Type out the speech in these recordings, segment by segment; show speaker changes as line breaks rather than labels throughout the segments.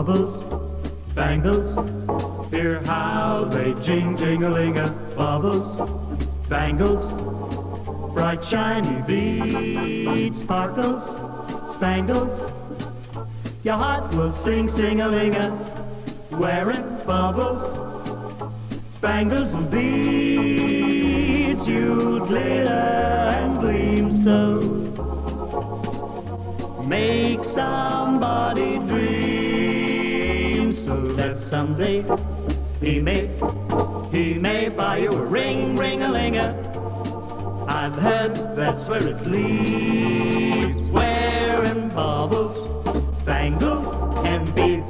bubbles, bangles, hear how they jing-jing-a-ling-a. Bubbles, bangles, bright shiny beads, sparkles, spangles, your heart will sing, sing-a-ling-a. Wearing bubbles, bangles and beads, you'll glitter and gleam so. Make somebody dream so that someday he may buy you a ring, ring-a-ling-a. I've heard that's where it leads, wearing baubles, bangles and beads.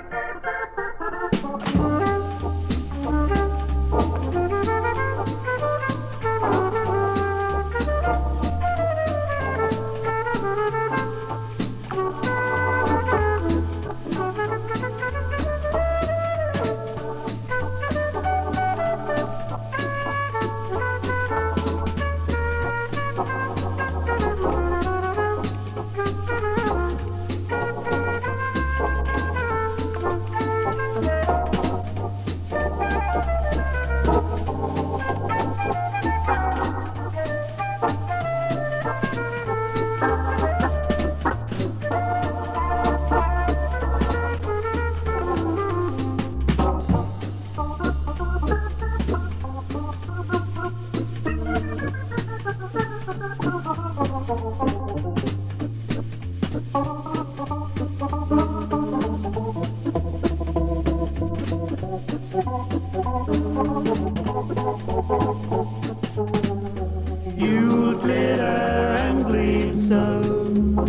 You'll glitter and gleam so,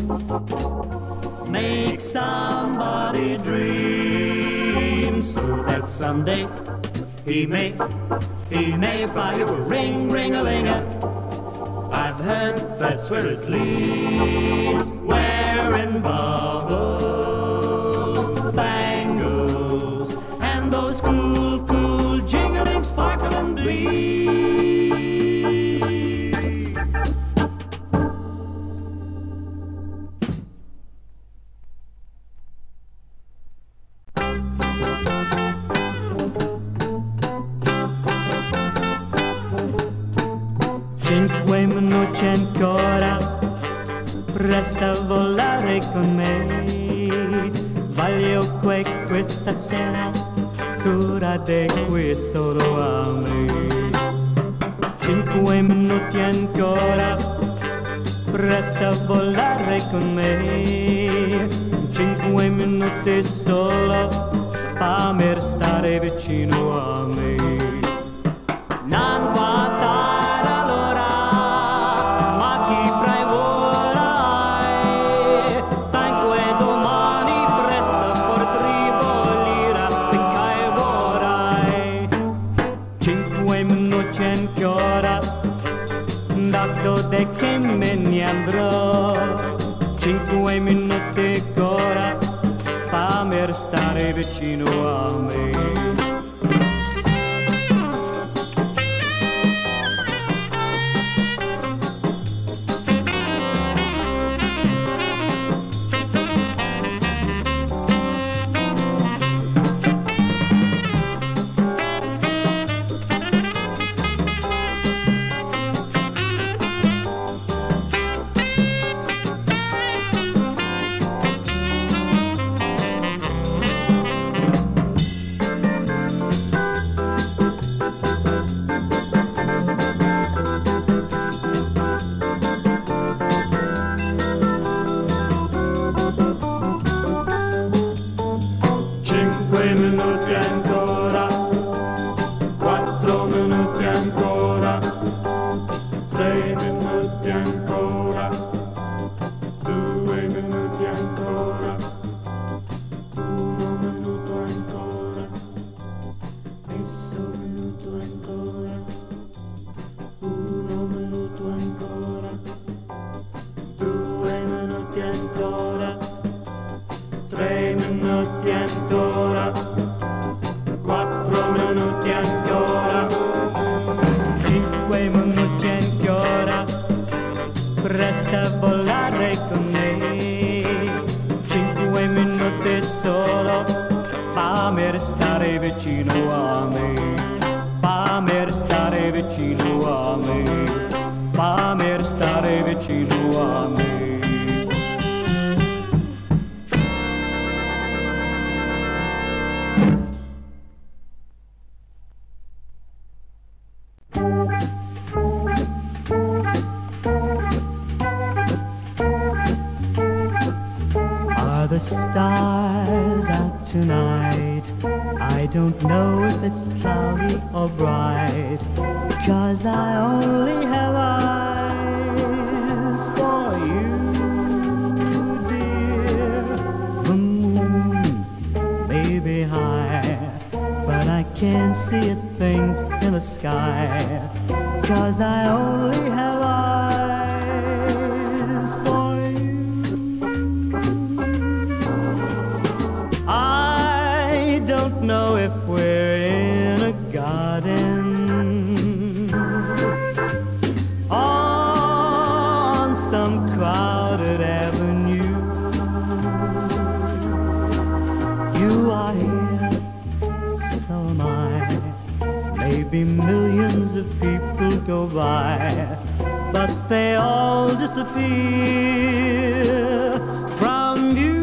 make somebody dream so that someday he may buy you a ring, ring-a-ling-a. I've heard that's where it leads, wearing baubles, bangles, and those cool, cool, jingling, sparkling beads.
Cinque minuti ancora, resta a volare con me. Voglio che questa sera tu rade qui solo a me. 5 minuti ancora, resta a volare con me. 5 minuti solo, fammi stare vicino a me. Non guardare all'ora, ma chi prevorai, tanque domani presto potrei perché vorrai. 5 minuti ancora, dato che me ne andrò. 5 minuti ancora, fammi stare vicino a me. Resta a volare con me, 5 minuti solo. restare vicino a me, fammi restare vicino a me, fammi restare vicino a me. The stars out tonight, I don't know if it's cloudy or bright, 'cause I only have eyes for you, dear. The moon may be high, but I can't see a thing in the sky, 'cause I only have eyes for you. I don't know if we're in a garden, on some crowded avenue. You are here, so am I. Maybe millions of people go by, but they all disappear from view.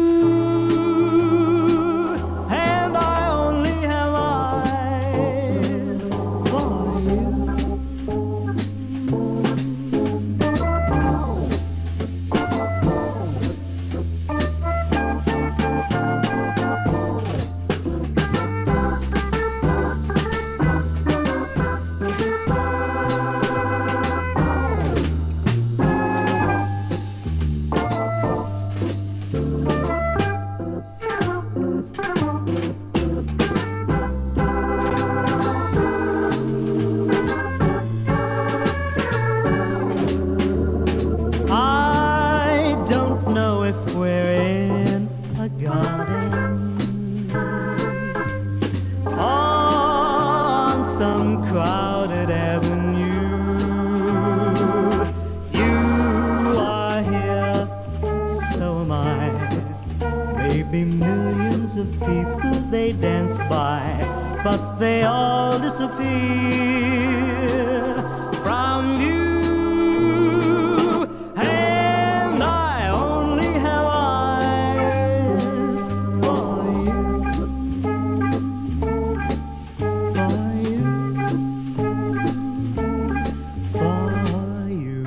But they all disappear from view, and I only have eyes for you, for you, for you.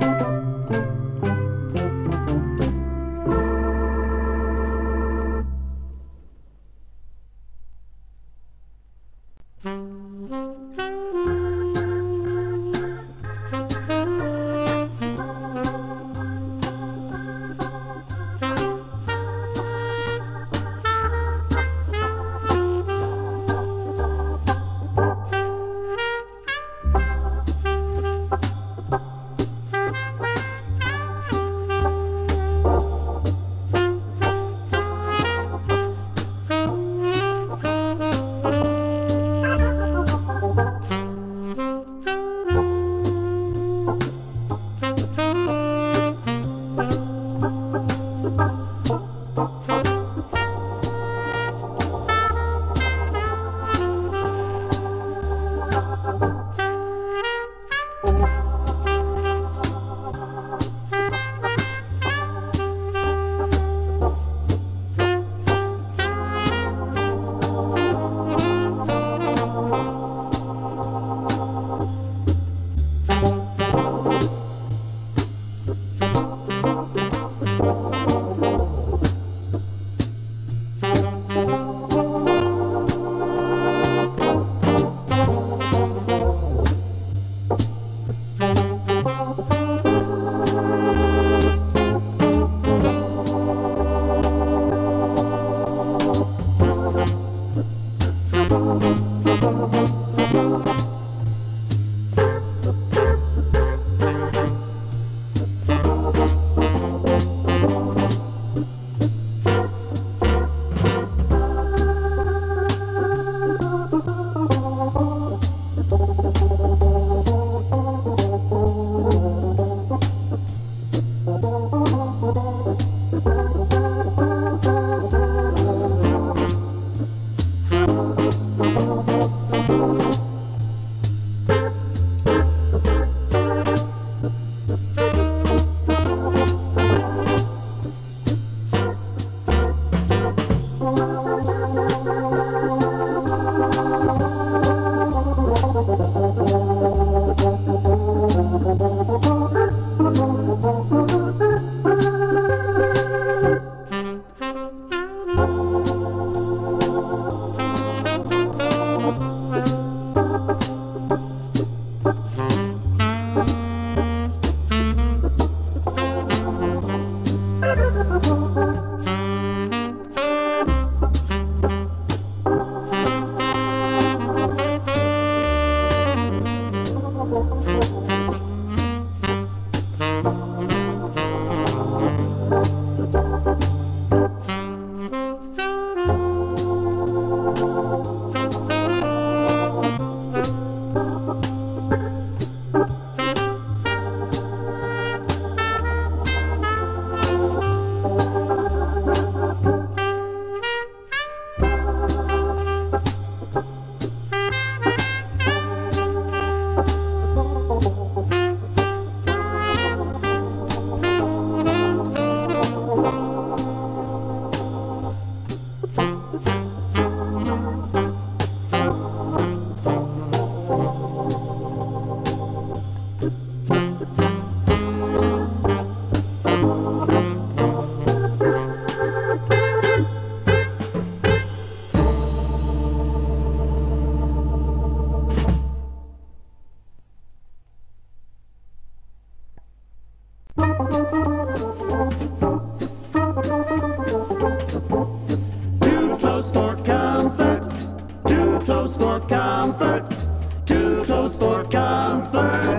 close for comfort, too close for comfort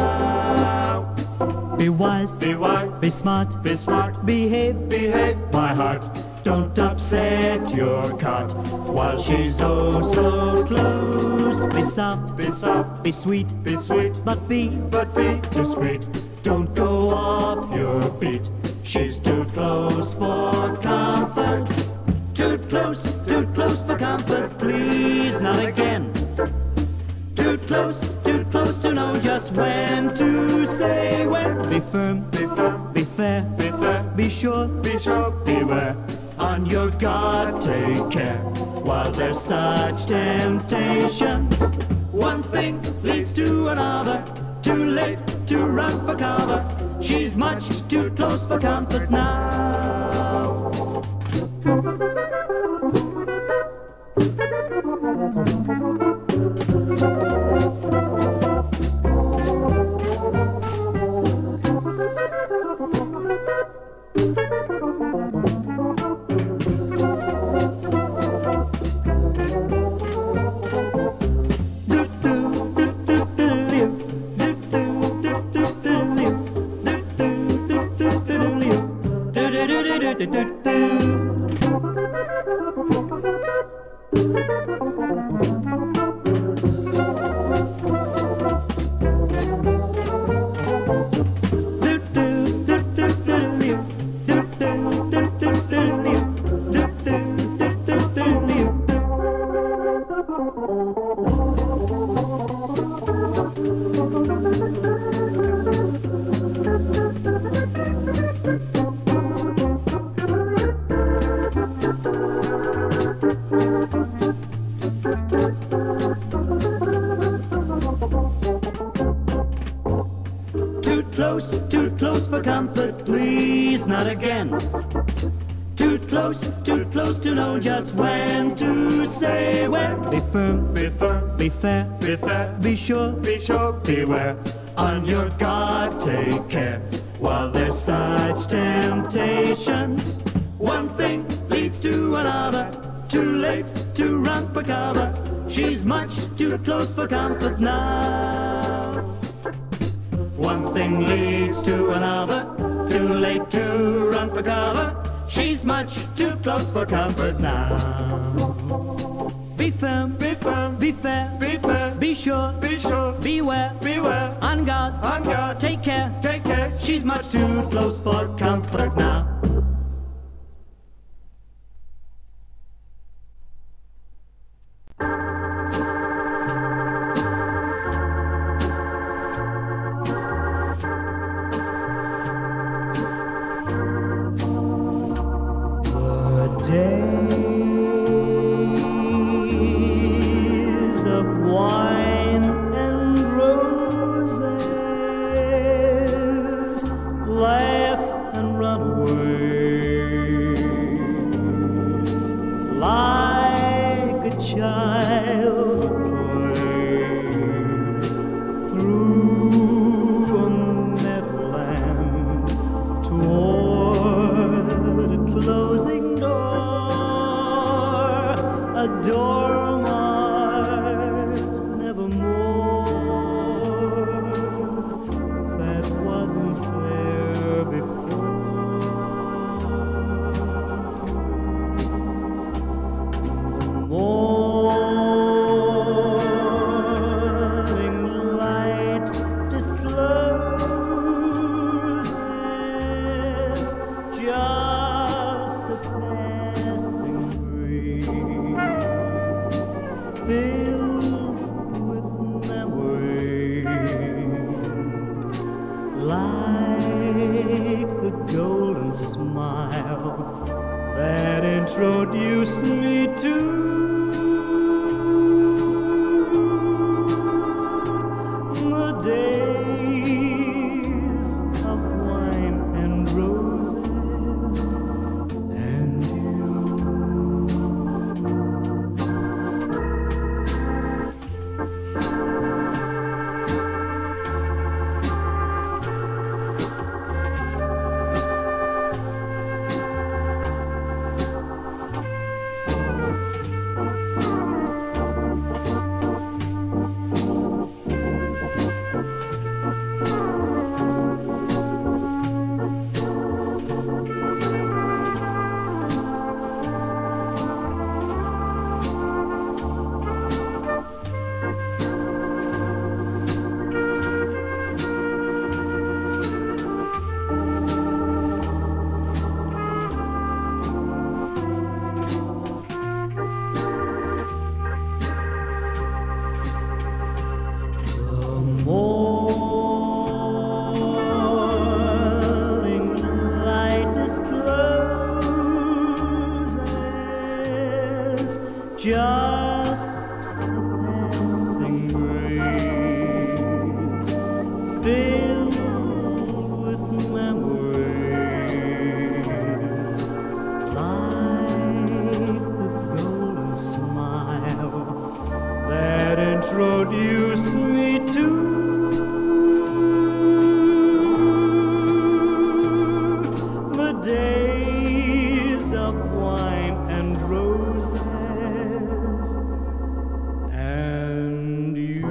now.
Be wise, be smart, behave,
my heart. Don't upset your cot while she's oh so close.
be soft, be sweet, but be
discreet. Don't go off your beat. She's too close for comfort. Too close for comfort. Please, not again. Too close to know just when to say when.
be firm, be fair, be sure,
beware. On your guard, take care while there's such temptation. One thing leads to another. Too late to run for cover. She's much too close for comfort now. Too close for comfort, please, not again. Too close to know just when to say when.
be firm, be fair, be sure,
beware. On your guard, take care while there's such temptation. One thing leads to another. Too late to run for cover. She's much too close for comfort now. One thing leads to another. Too late to run for cover. She's much too close for comfort now.
be firm, be fair, be sure, beware, on guard, take care,
She's much too close for comfort now.
days of wine and roses laugh and run away like a child at play through a meadowland toward a closing door, a door marked nevermore that wasn't there before. The morning light discloses just a passing breeze filled with memories, like the golden smile that introduced me to the days of wine and roses and you. Morning light discloses just a passing breeze filled with memories, like the golden smile that introduced me to the days of wine and roses and you.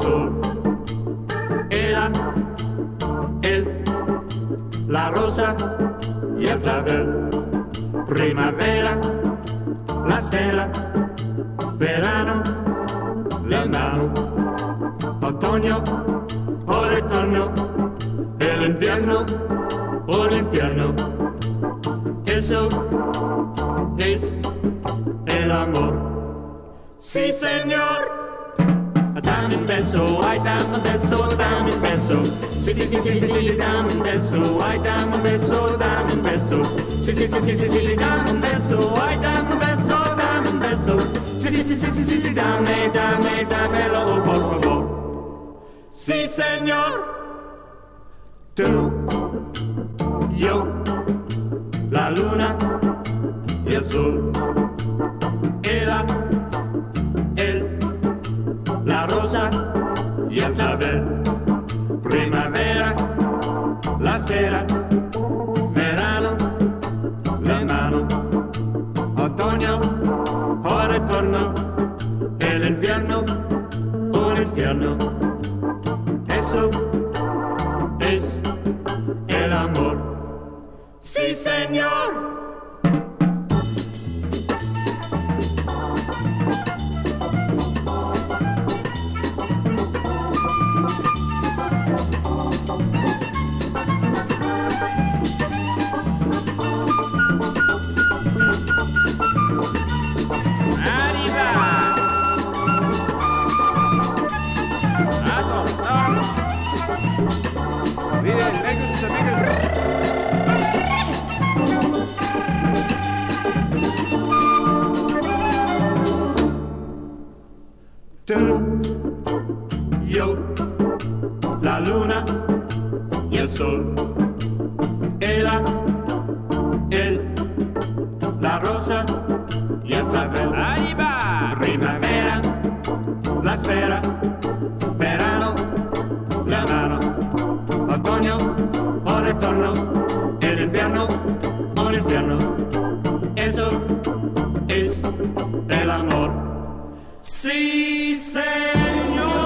sol, él, la rosa y el clavel. Primavera, la espera, verano, la mano, otoño, o retorno, el invierno, o el infierno. Eso es el amor. Sí, señor. Dame un beso, ay, dame un beso, dame un beso. Sí, sí, sí, sí, sí, sí, dame un beso, ay, dame un beso, dame un beso. Sí, sí, sí, sí, sí, sí, dame un beso, ay, dame un beso, dame un beso. Sí, sí, sí, sí, sí, sí, sí, dámelo, por favor. Sí, señor. Tú, yo, la luna y el sol. Ella, él, la rosa y el clavel. Primavera, la espera, verano, la mano, otoño, o retorno, el invierno, un infierno. Eso es el amor. Sí, señor. Tú, yo, la luna y el sol. Ella, él, la rosa y el clavel. Ahí va. Primavera, la espera, verano, la mano, otoño, o retorno, el invierno, un infierno. Eso es el amor. Sí, señor.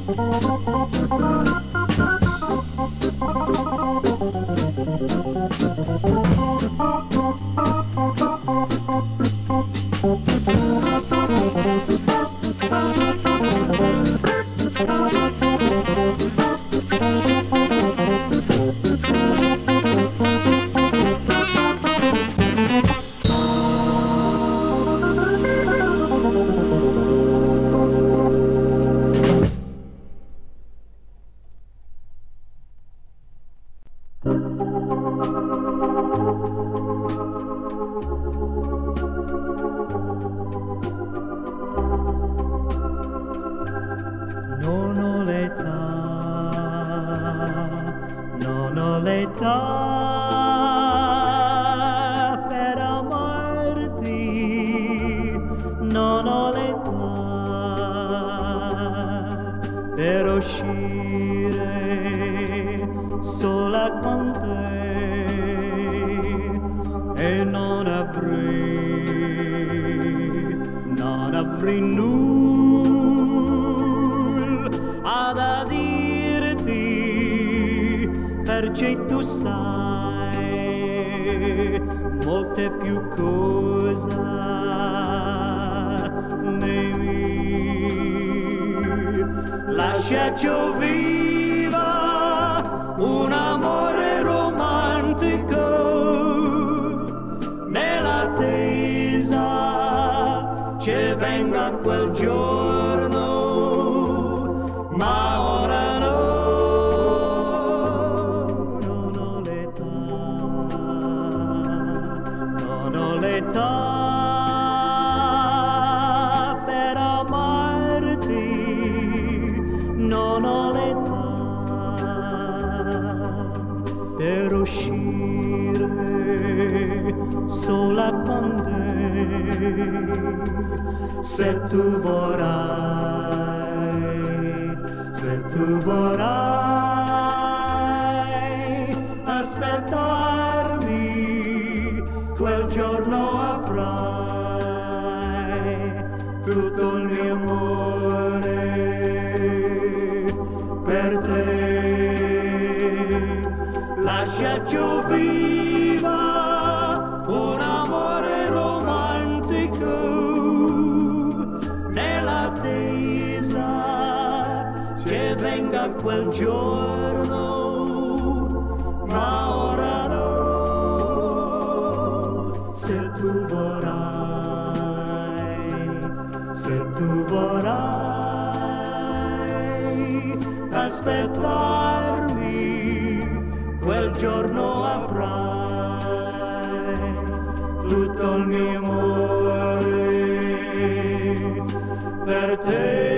Non ho l'età, non ho l'età per amarti, non ho l'età per uscire sola con te e non avrei nulla da dirti, perché tu sai molte più cose di me. Lasciaci viva un amore romantico nell'attesa che venga quel giorno, ma ora no, non ho l'età, non ho l'età per amarti, non ho l'età per uscire sola con te. Se tu vorrai aspettarmi, quel giorno avrai tutto il mio amore per te. Lasciaci viva un amore romantico nell'attesa che venga quel giorno, ma ora no. Se tu vorrai aspettarmi, quel giorno avrai tutto il mio amore per te.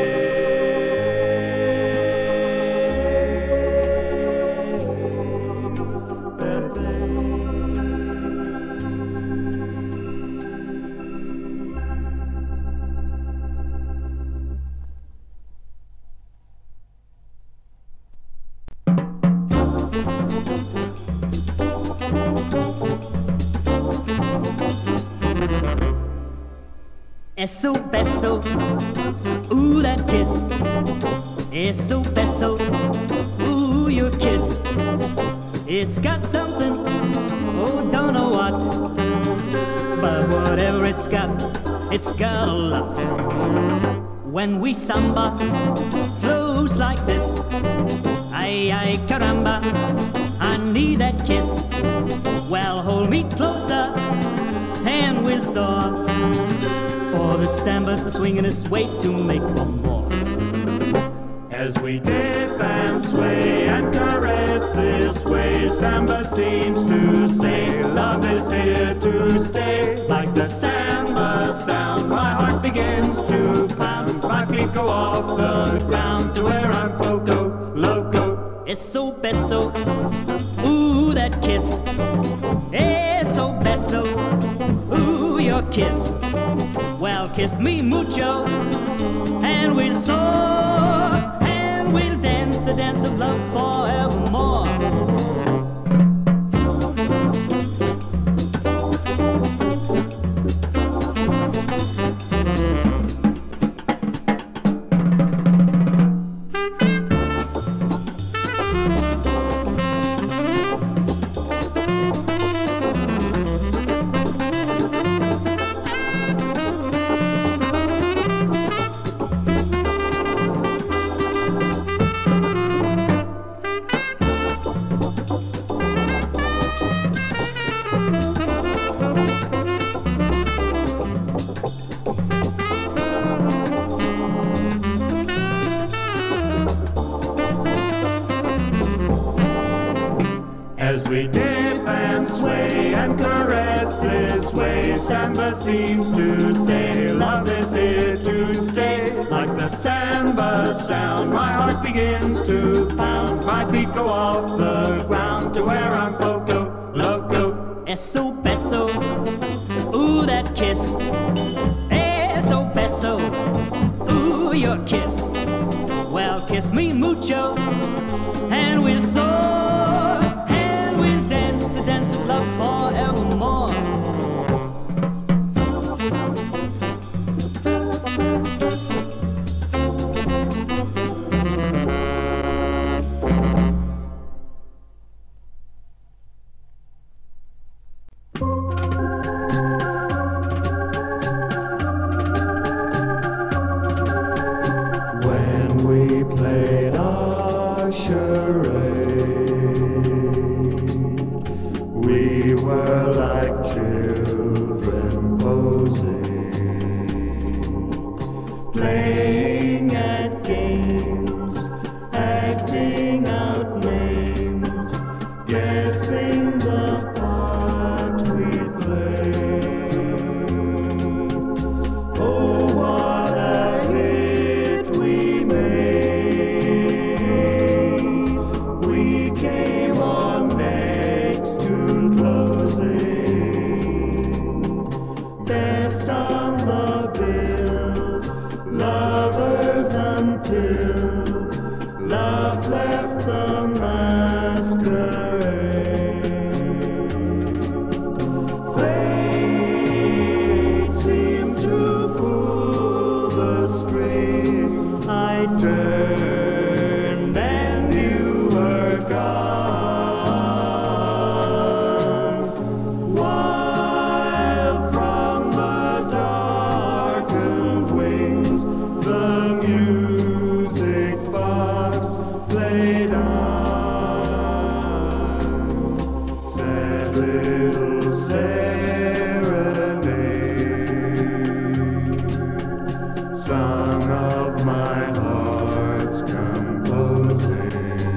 Eso beso, ooh, that kiss. Eso beso, ooh, your kiss. It's got something, oh, don't know what, but whatever it's got a lot. When we samba, flows like this. Ay, ay, caramba, I need that kiss. Well, hold me closer, and we'll soar. For the samba's the swinging is way to make one more.
As we dip and sway and caress this way, samba seems to say love is here to stay. Like the samba sound, my heart begins to pound. My feet go off the ground to where I'm poco loco.
Eso beso, ooh, that kiss. Eso beso, ooh, your kiss. Well, kiss me mucho, and we'll soar, and we'll dance the dance of love forevermore.
As we dip and sway and caress this way, samba seems to say, love is here to stay. Like the samba sound, my heart begins to pound. My feet go off the ground to where I'm poco loco.
Eso beso, ooh, that kiss. Eso beso, ooh, your kiss. Well, kiss me mucho, and we'll soar, and we'll dance the dance of love forevermore.
When we played our charade, we were like children posing, playing at games, acting out names, guessing the part we played. Oh, what a hit we made. We came on next tune closing, best on the bill, lovers until love left the masquerade. Fate seemed to pull the strings. I turned and you were gone, while from the darkened wings the music box played on. Sad little serenade, song of my heart's composing.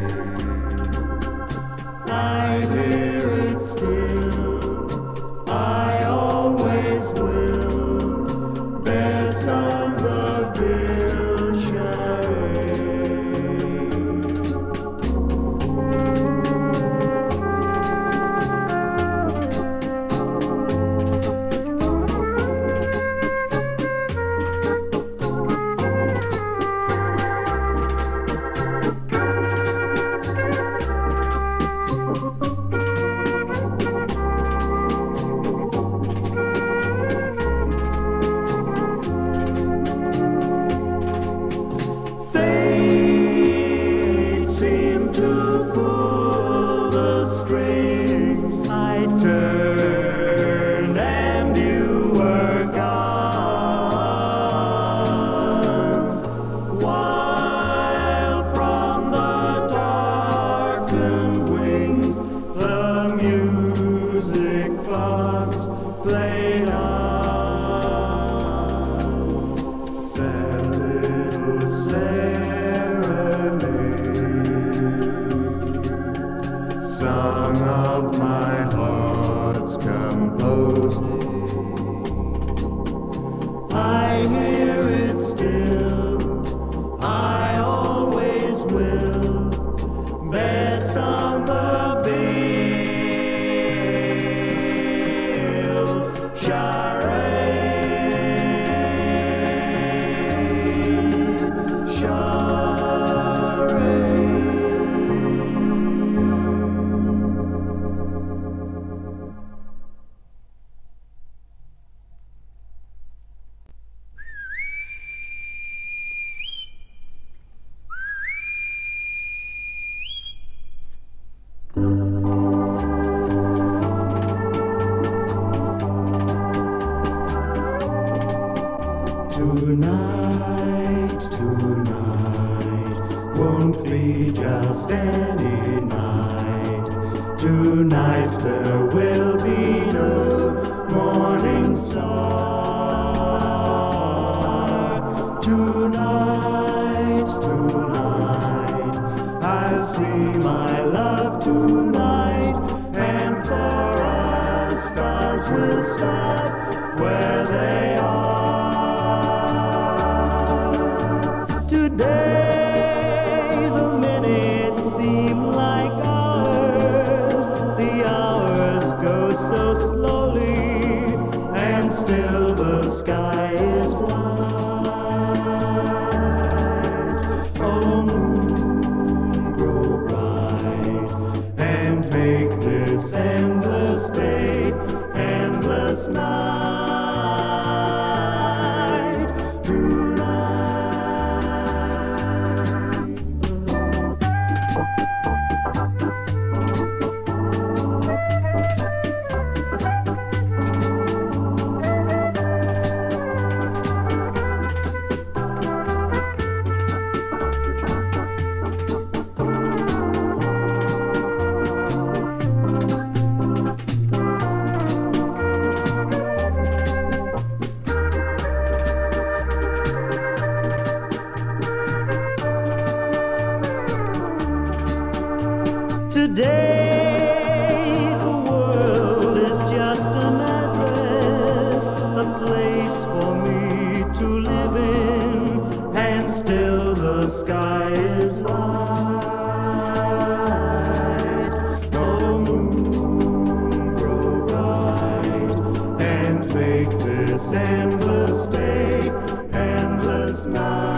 I hear it still, I always will, best on the bill charade. Fate seemed to pull the strings. I turned and you were gone, while from the darkened wings the music box played on. Sad little serenade, song of my heart's composing. I hear it still, I always will, best on the bill charade, charade. Tonight, tonight won't be just any night. Tonight there will be no morning star. Tonight, tonight I see my love tonight. will stop where they are. Today the minutes seem like hours, the hours go so slowly, and still the sky is light. Oh moon, grow bright and make this endless day, endless night tonight. Today the world is just an address, a place for me to live in, and still the sky is light. Oh moon, grow bright and make this endless day, endless night.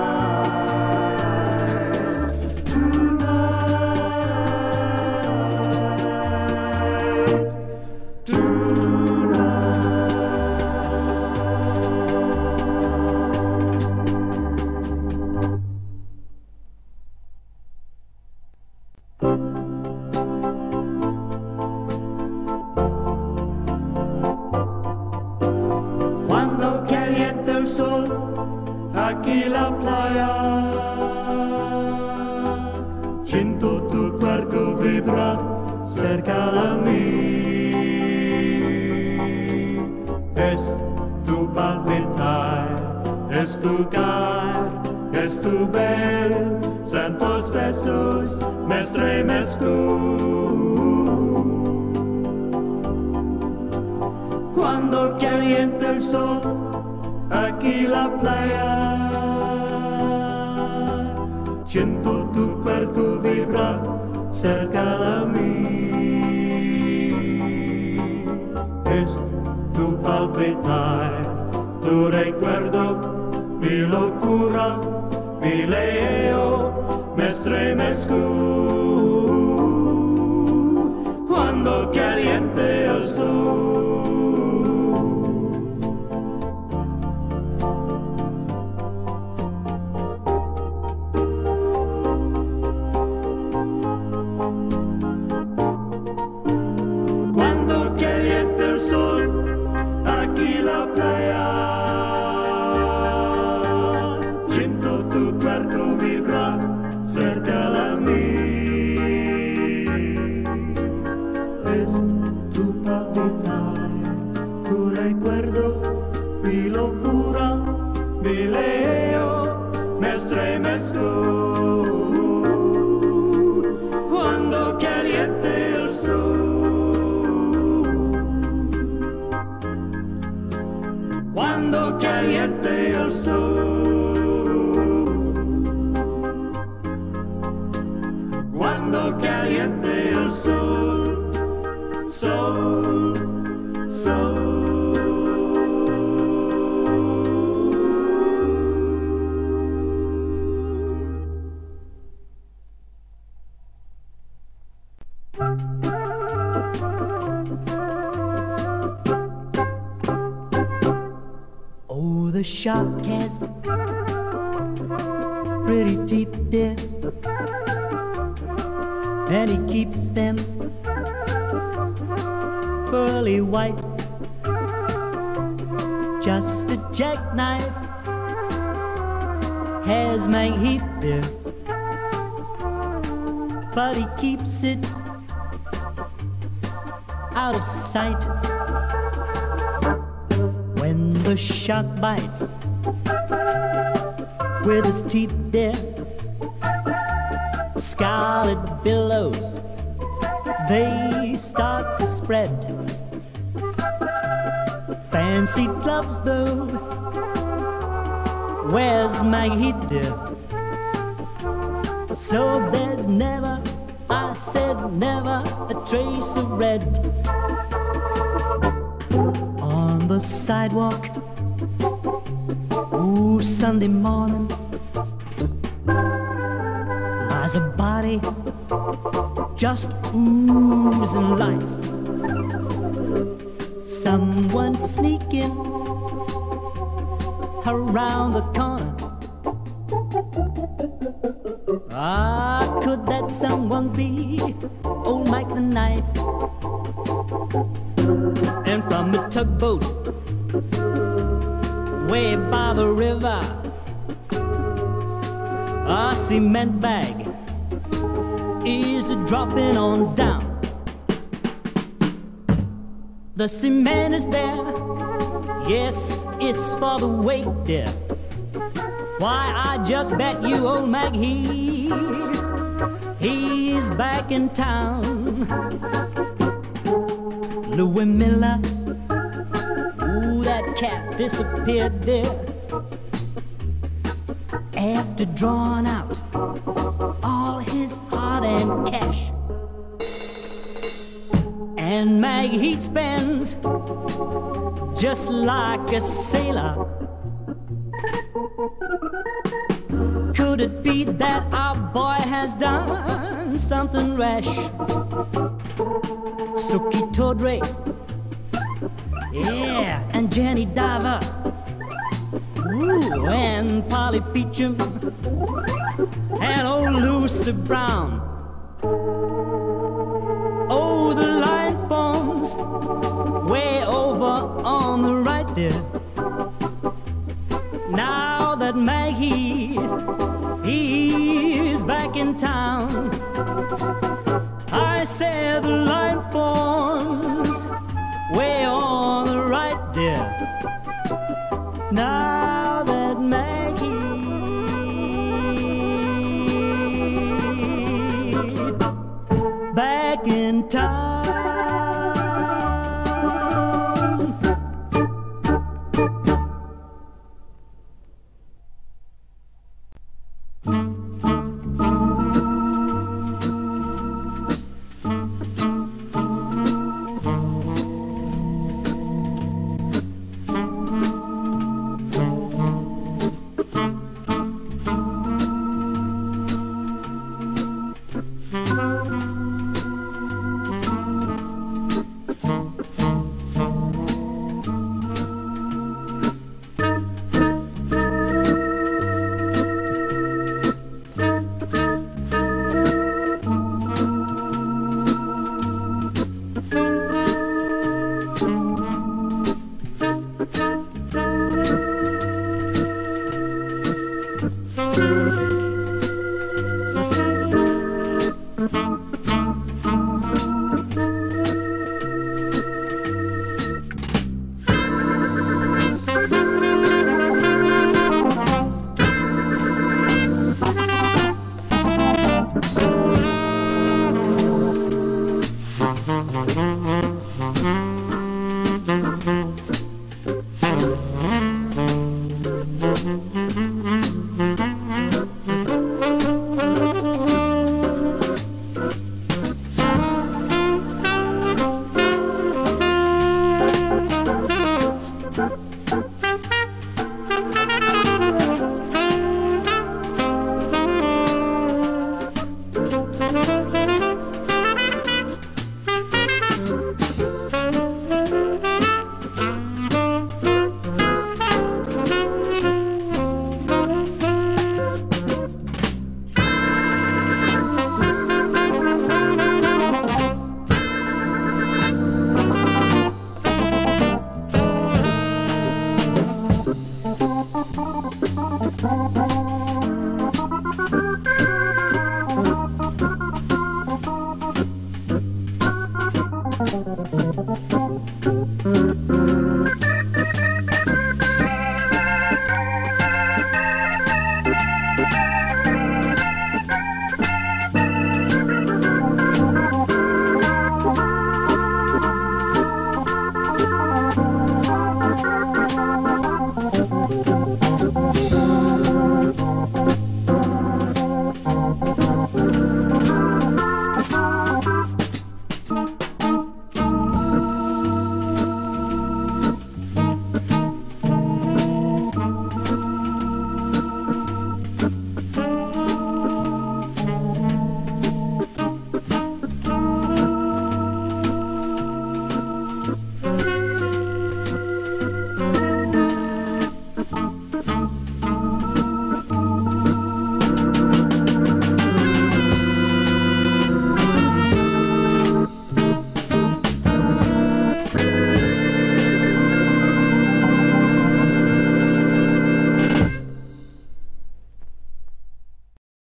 Cuando calienta el sol aquí la playa, siento tu cuerpo vibrar cerca de mí. Es tu palpitar, es tu caer, es tu ver, santos besos me estremezco. Cuando calienta el sol aquí la playa, siento tu cuerpo vibrar cerca de mí. Es tu palpitar, tu recuerdo, mi locura, mi leo, me estremezco. Cuando caliente el sol. Cuando caliente el sol, cuando caliente el sol, cuando caliente el sol, sol, sol.
Oh, the shark has pretty teeth, dear, and he keeps them pearly white. Just a jackknife has my heat, dear, but he keeps it out of sight. When the shark bites with his teeth, dear, scarlet billows, they start to spread.
fancy gloves though. Where's Maggie Heath, dear? So there's never, I said never, a trace of red on the sidewalk. Ooh, Sunday morning, lies a body just oozing life. Someone sneaking around the corner. Ah, could that someone be old Mike the Knife? And from a tugboat way by the river, a cement bag is dropping on down. The cement is there, yes, it's for the weight, dear. Why, I just bet you old Mac he's back in town. Louis Miller, ooh, that cat disappeared, dear, after drawing out all his hard-earned cash. And Mag Heat spends just like a sailor. Could it be that our boy has done something rash? Suki Tawdry, yeah, and Jenny Diver, ooh, and Polly Peachum, and old Lucy Brown. Oh, the line forms way over on the right, dear. Now that Maggie, he's back in town, I said the line forms